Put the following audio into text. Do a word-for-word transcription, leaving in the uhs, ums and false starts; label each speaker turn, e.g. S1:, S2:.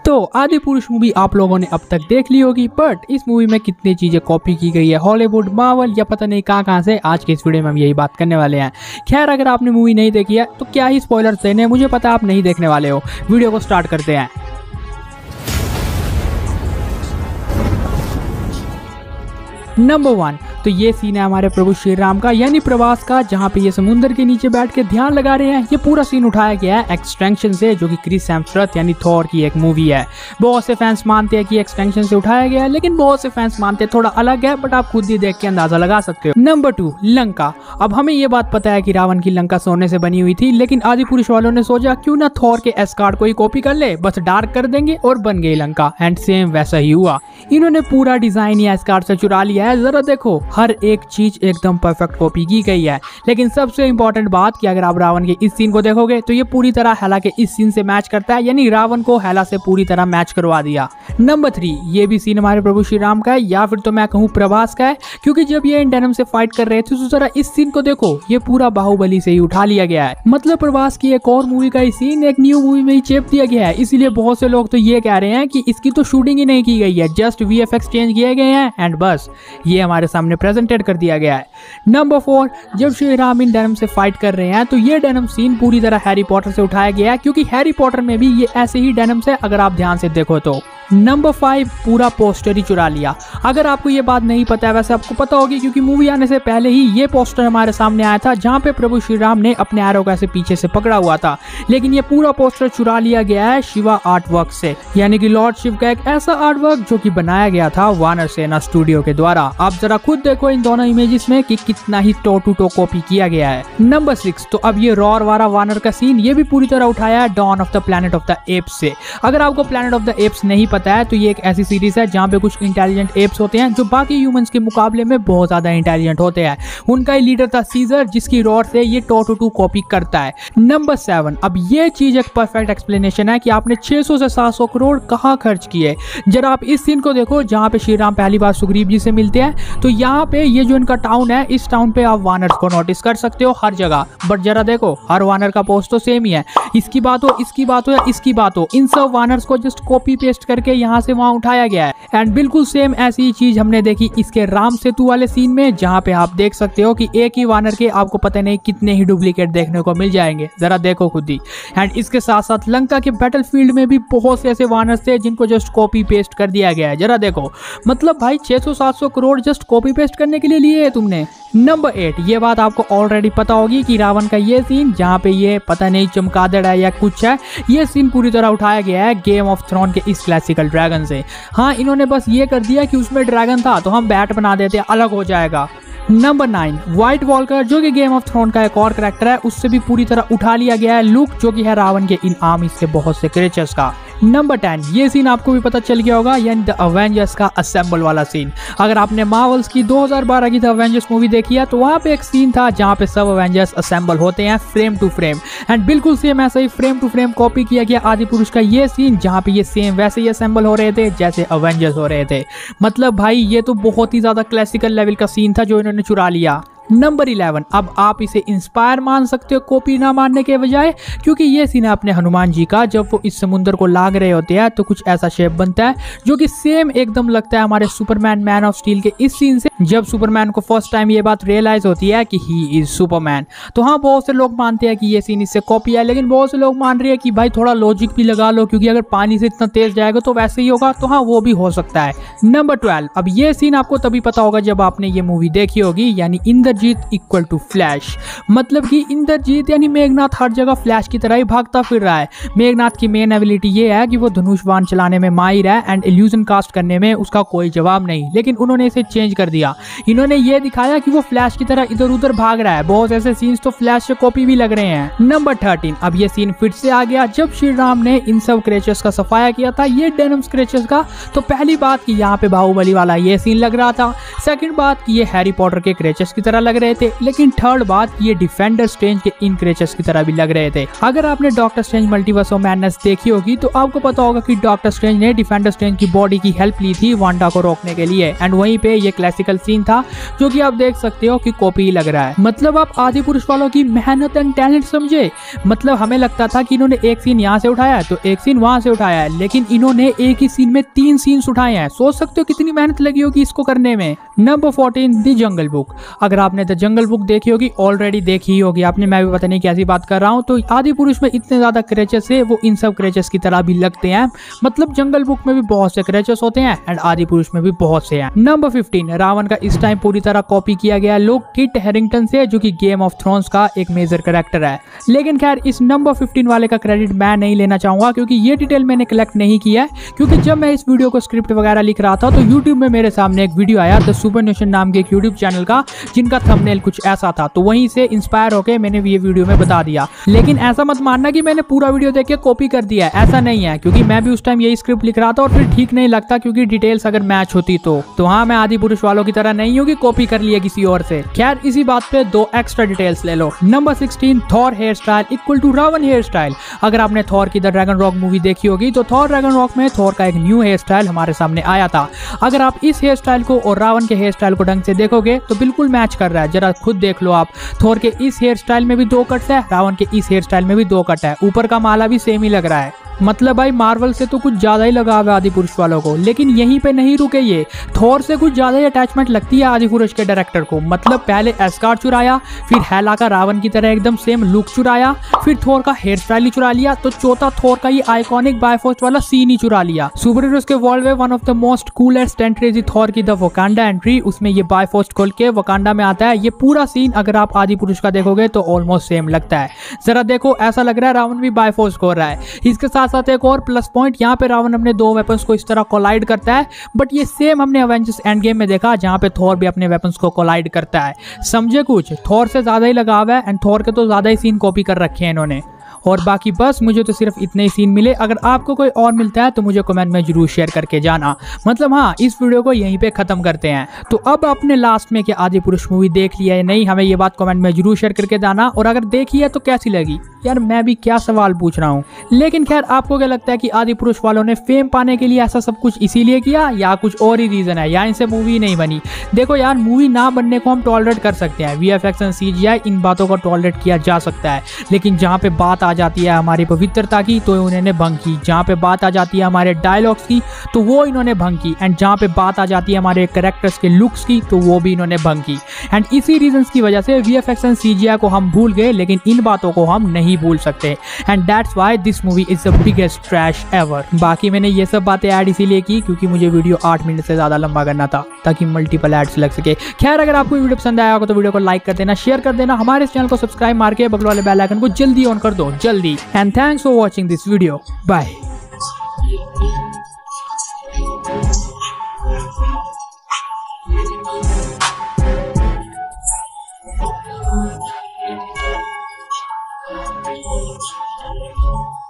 S1: तो आदि पुरुष मूवी आप लोगों ने अब तक देख ली होगी, बट इस मूवी में कितनी चीजें कॉपी की गई है हॉलीवुड, मार्वल या पता नहीं कहां कहां से, आज के इस वीडियो में हम यही बात करने वाले हैं। खैर अगर आपने मूवी नहीं देखी है तो क्या ही स्पॉयलर्स देने, मुझे पता आप नहीं देखने वाले हो। वीडियो को स्टार्ट करते हैं। नंबर वन, तो ये सीन है हमारे प्रभु श्री राम का यानी प्रवास का, जहाँ पे ये समुद्र के नीचे बैठ के ध्यान लगा रहे हैं। ये पूरा सीन उठाया गया है एक्सटेंशन से, जो कि क्रिस हेम्सवर्थ यानी थॉर की एक मूवी है। बहुत से फैंस मानते हैं कि एक्सटेंशन से उठाया गया है, लेकिन बहुत से फैंस मानते हैं थोड़ा अलग है, बट आप खुद ही देख के अंदाजा लगा सकते हो। Number two, Lanka. अब हमें ये बात पता है कि रावण की लंका सोने से बनी हुई थी, लेकिन आदि पुरुष वालों ने सोचा क्यों ना थॉर के एस्गार्ड को ही कॉपी कर ले, बस डार्क कर देंगे और बन गई लंका। एंड सेम वैसा ही हुआ, इन्होंने पूरा डिजाइन या एस्गार्ड से चुरा लिया है। जरा देखो, हर एक चीज एकदम परफेक्ट कॉपी की गई है। लेकिन सबसे इंपॉर्टेंट बात कि अगर आप रावण के इस सीन को देखोगे तो ये पूरी तरह हेला के इस सीन से मैच करता है, यानी रावण को हेला से पूरी तरह मैच करवा दिया। नंबर थ्री, ये भी सीन हमारे प्रभु श्री राम का है, या फिर तो मैं कहूँ प्रभास का है, क्योंकि जब ये इन डेनिम से फाइट कर रहे थे तो जरा इस सीन को देखो, ये पूरा बाहुबली से ही उठा लिया गया है। मतलब प्रभास की एक और मूवी का सीन एक न्यू मूवी में ही चेप दिया गया है। इसीलिए बहुत से लोग तो ये कह रहे हैं कि इसकी तो शूटिंग ही नहीं की गई है, just V F X change किए गए हैं एंड बस ये हमारे सामने प्रेजेंटेड कर दिया गया है। नंबर फोर, जब श्री राम इन डेनिम से फाइट कर रहे हैं तो ये डेनिम सीन पूरी तरह हैरी पॉटर से उठाया गया है, क्योंकि हैरी पॉटर में भी ये ऐसे ही डेनिम्स है अगर आप ध्यान से देखो तो। नंबर फाइव, पूरा पोस्टर ही चुरा लिया। अगर आपको ये बात नहीं पता है, वैसे आपको पता होगी क्योंकि मूवी आने से पहले ही ये पोस्टर हमारे सामने आया था, जहाँ पे प्रभु श्री राम ने अपने एरो को ऐसे पीछे से पकड़ा हुआ था। लेकिन ये पूरा पोस्टर चुरा लिया गया है शिवा आर्ट वर्क से, यानी कि लॉर्ड शिव का एक ऐसा आर्ट वर्क जो कि बनाया गया था वानर सेना स्टूडियो के द्वारा। आप जरा खुद देखो इन दोनों इमेजेस में कि कितना ही टो टू टो कॉपी किया गया है। नंबर सिक्स, तो अब ये रॉर वाला वानर का सीन ये भी पूरी तरह उठाया है Dawn of the Planet of the Apes से। अगर आपको प्लैनेट ऑफ द एप्स नहीं पता है तो ये एक ऐसी सीरीज है जहाँ पे कुछ इंटेलिजेंट एप्स होते हैं जो बाकी ह्यूमंस के मुकाबले में बहुत ज्यादा इंटेलिजेंट होते हैं। उनका ही लीडर था सीजर, जिसकी रॉर से ये टो टू टू कॉपी करता है। नंबर सेवन, अब ये चीज एक परफेक्ट एक्सप्लेनेशन है कि आपने छह सौ से सात सौ करोड़ कहाँ खर्च किए। जरा आप इस सीन को देखो, जहाँ पे श्री राम पहली बार सुग्रीव जी से मिलते हैं, तो यहाँ पे ये जो इनका टाउन है, इस टाउन पे आप वानर्स को नोटिस कर सकते हो हर जगह। बट जरा देखो, हर वानर का पोस्ट तो सेम ही है। इसकी बात हो, इसकी बात हो या इसकी बात हो, इन सब वानर्स को जस्ट कॉपी पेस्ट करके यहाँ से वहां उठाया गया है। एंड बिल्कुल सेम ऐसी ही चीज हमने देखी इसके राम सेतु वाले सीन में, जहाँ पे आप देख सकते हो कि एक ही वानर के आपको पता नहीं कितने ही डुप्लीकेट देखने को मिल जाएंगे। जरा देखो खुद ही। एंड इसके साथ साथ लंका के बैटलफील्ड में भी बहुत से ऐसे वानर्स थे जिनको जस्ट कॉपी पेस्ट कर दिया गया है। जरा देखो, मतलब भाई छह सौ सात सौ करोड़ जस्ट कॉपी पेस्ट करने के लिए लिए है तुमने। नंबर एट, ये बात आपको ऑलरेडी पता होगी कि रावण का ये सीन, जहाँ पे ये पता नहीं चमगादड़ है या कुछ है, ये सीन पूरी तरह उठाया गया है गेम ऑफ थ्रोन के इस क्लासिकल ड्रैगन से। हाँ, इन्होंने बस ये कर दिया कि उसमें ड्रैगन था तो हम बैट बना देते, अलग हो जाएगा। नंबर नाइन, व्हाइट वॉकर जो कि गेम ऑफ थ्रोन का एक और कैरेक्टर है, उससे भी पूरी तरह उठा लिया गया है लुक, जो कि है रावण के इन आर्मीज के बहुत से क्रिएचर्स का। नंबर टेन, ये सीन आपको भी पता चल गया होगा, यानी द अवेंजर्स का असेंबल वाला सीन। अगर आपने मार्वल्स की दो हज़ार बारह की द अवेंजर्स मूवी देखी है तो वहाँ पे एक सीन था जहाँ पे सब अवेंजर्स असेंबल होते हैं फ्रेम टू फ्रेम। एंड बिल्कुल सेम ऐसा ही फ्रेम टू फ्रेम कॉपी किया गया आदि पुरुष का ये सीन, जहाँ पे ये सेम वैसे ही असेंबल हो रहे थे जैसे अवेंजर्स हो रहे थे। मतलब भाई ये तो बहुत ही ज्यादा क्लासिकल लेवल का सीन था जो इन्होंने चुरा लिया। नंबर इलेवन, अब आप इसे इंस्पायर मान सकते हो कॉपी ना मानने के बजाय, क्योंकि ये सीन है अपने हनुमान जी का। जब वो इस समुद्र को लाग रहे होते हैं तो कुछ ऐसा शेप बनता है जो कि सेम एकदम लगता है हमारे सुपरमैन मैन ऑफ स्टील के इस सीन से, जब सुपरमैन को फर्स्ट टाइम ये बात रियलाइज होती है कि ही इज सुपरमैन। तो हाँ, बहुत से लोग मानते हैं कि ये सीन इससे कॉपी है, लेकिन बहुत से लोग मान रहे हैं कि भाई थोड़ा लॉजिक भी लगा लो, क्योंकि अगर पानी से इतना तेज जाएगा तो वैसे ही होगा। तो हाँ, वो भी हो सकता है। नंबर ट्वेल्व, अब ये सीन आपको तभी पता होगा जब आपने ये मूवी देखी होगी, यानी इंद्रजीत इक्वल टू फ्लैश। मतलब कि इंद्रजीत यानी मेघनाथ हर जगह फ्लैश की तरह ही भागता फिर रहा है। मेघनाथ की मेन एबिलिटी ये है कि वो धनुष बाण चलाने में माहिर है एंड इल्यूजन कास्ट करने में उसका कोई जवाब नहीं, लेकिन उन्होंने इसे चेंज कर दिया। इन्होंने ये दिखाया कि वो फ्लैश की तरह इधर उधर भाग रहा है। बहुत ऐसे सीन्स तो फ्लैश से कॉपी भी लग रहे हैं। नंबर थर्टीन, अब ये सीन फिर से आ गया जब श्री राम ने इन सब क्रिएचर्स का सफाया किया था, ये डेनिम्स क्रिएचर्स का। तो पहली बात कि यहाँ पे बाहुबली वाला ये सीन लग रहा था। सेकंड बात कि ये हैरी पॉटर के क्रिएचर्स की तरह लग रहे थे, लेकिन थर्ड बात ये डिफेंडर स्ट्रेंज के इन क्रिएचर्स की तरह भी लग रहे थे। अगर आपने Doctor Strange Multiverse of Madness देखी होगी तो आपको पता होगा कि डॉक्टर स्ट्रेंज ने डिफेंडर स्ट्रेंज की बॉडी की हेल्प ली थी वांडा को रोकने के लिए, एंड वहीं पे ये क्लासिकल सीन था जो कि आप देख सकते हो कि कॉपी लग रहा है। मतलब आप आदि पुरुष वालों की मेहनत एंड टैलेंट समझे। मतलब हमें लगता था कि इन्होंने एक सीन यहाँ से उठाया है तो एक सीन वहां से उठाया है, लेकिन इन्होंने एक ही सीन में तीन सीन्स उठाए हैं। सोच सकते हो कितनी मेहनत लगी होगी इसको करने में। Number fourteen the Jungle Book. अगर आपने द जंगल बुक देखी होगी, ऑलरेडी देखी ही होगी आपने, मैं भी पता नहीं कैसी बात कर रहा हूँ। तो आदि पुरुष में इतने ज्यादा क्रेचेस है, वो इन सब क्रेचेस की तरह भी लगते हैं। मतलब जंगल बुक में भी बहुत से क्रेचेस होते हैं एंड आदि पुरुष में भी बहुत से हैं। नंबर फिफ्टीन रावण का इस टाइम पूरी तरह कॉपी किया गया लोग किट हैरिंगटन से, जो कि गेम ऑफ थ्रोन्स का एक मेजर कैरेक्टर है। लेकिन खैर इस नंबर फिफ्टीन वाले का क्रेडिट मैं नहीं लेना चाहूंगा, क्योंकि ये डिटेल मैंने कलेक्ट नहीं किया है। क्योंकि जब मैं इस वीडियो को स्क्रिप्ट वगैरह लिख रहा था तो यूट्यूब में मेरे सामने एक वीडियो आया द सुपर नेशन नाम के एक यूट्यूब चैनल का, जिनका थंबनेल कुछ ऐसा था। तो वहीं से इंस्पायर होकर मैंने ये वीडियो में बता दिया। लेकिन ऐसा मत मानना कि मैंने पूरा वीडियो देख के कॉपी कर दिया है, ऐसा नहीं है। क्योंकि मैं भी उस टाइम यही स्क्रिप्ट लिख रहा था और फिर ठीक नहीं लगता क्योंकि डिटेल्स अगर मैच होती तो तो हाँ, मैं आदि पुरुष वालों की तरह नहीं हूँ कि कॉपी कर लिया किसी और से। खैर इसी बात पे दो एक्स्ट्रा डिटेल्स ले लो। Number sixteen Thor hair style equal to Ravan hair style. अगर आपने थॉर की द ड्रैगन रॉक मूवी देखी होगी तो थॉर ड्रैगन रॉक में थॉर का एक न्यू हेयर स्टाइल हमारे सामने आया था। अगर आप इस हेयर स्टाइल को और रावण के हेयर स्टाइल को ढंग से देखोगे तो बिल्कुल मैच कर रहा है। जरा खुद देख लो आप, थॉर के इस हेयर स्टाइल में भी दो कट्स है, रावण के इस हेयर स्टाइल में भी दो कट है, ऊपर का माला भी सेम ही लग रहा है। मतलब भाई मार्वल से तो कुछ ज्यादा ही लगाव है आदि पुरुष वालों को। लेकिन यहीं पे नहीं रुके ये, थॉर से कुछ ज्यादा ही अटैचमेंट लगती है आदि पुरुष के डायरेक्टर को। मतलब पहले एस्गार्ड चुराया, फिर हेला का रावण की तरह एकदम सेम लुक चुराया, फिर थॉर का हेयर स्टाइल ही चुरा लिया, तो चौथा थॉर का ये आइकॉनिक बायफोस्ट वाला सीन ही चुरा लिया। सुपर हीरोज के वर्ल्ड में one of the most coolest entries is Thor की द वकांडा एंट्री। उसमें ये बायफोस्ट खोल के वकांडा में आता है। ये पूरा सीन अगर आप आदि पुरुष का देखोगे तो ऑलमोस्ट सेम लगता है। जरा देखो, ऐसा लग रहा है रावण भी बायफोस्ट खोल रहा है। इसके साथ साथ एक और प्लस पॉइंट, यहाँ पे रावण अपने दो वेपन्स को इस तरह कोलाइड करता है, बट ये सेम हमने एवेंजर्स एंड गेम में देखा जहाँ पे थॉर भी अपने वेपन्स को कोलाइड करता है। समझे कुछ, थॉर से ज्यादा ही लगाव है एंड थॉर के तो ज्यादा ही सीन कॉपी कर रखे हैं इन्होंने। और बाकी बस मुझे तो सिर्फ इतने ही सीन मिले। अगर आपको कोई और मिलता है तो मुझे कमेंट में जरूर शेयर करके जाना। मतलब हाँ, इस वीडियो को यहीं पे खत्म करते हैं। तो अब आपने लास्ट में क्या आदि पुरुष मूवी देख लिया है नहीं, हमें ये बात कमेंट में जरूर शेयर करके जाना। और अगर देखी है तो कैसी लगी यार, मैं भी क्या सवाल पूछ रहा हूँ। लेकिन खैर आपको क्या लगता है कि आदि पुरुष वालों ने फेम पाने के लिए ऐसा सब कुछ इसीलिए किया या कुछ और ही रीजन है, या इनसे मूवी नहीं बनी? देखो यार, मूवी ना बनने को हम टॉलरेट कर सकते हैं, वीएफएक्स एंड सीजीआई इन बातों को टॉलरेट किया जा सकता है। लेकिन जहाँ पे बात आ जाती है हमारी पवित्रता की तो उन्होंने भंग की, जहाँ पे बात आ जाती है हमारे डायलॉग्स की तो वो इन्होंने भंग की, एंड जहाँ पे बात आ जाती है हमारे कैरेक्टर्स के लुक्स की तो वो भी इन्होंने भंग की। एंड इसी रीजंस की वजह से वीएफएक्स एंड सीजीआई को हम भूल गए, लेकिन इन बातों को हम नहीं भूल सकते। And that's why this movie is the biggest trash ever. बाकी मैंने ये सब बातें ऐड इसीलिए की क्योंकि मुझे वीडियो आठ मिनट से ज्यादा लंबा करना था ताकि मल्टीपल एड्स लग सके। खैर अगर आपको वीडियो पसंद आया होगा तो वीडियो को लाइक कर देना, शेयर कर देना, हमारे चैनल को सब्सक्राइब मार के बगल वाले बेल आइकन को जल्दी ऑन कर दो, जल्दी। And thanks for watching this video, bye.
S2: Thank you.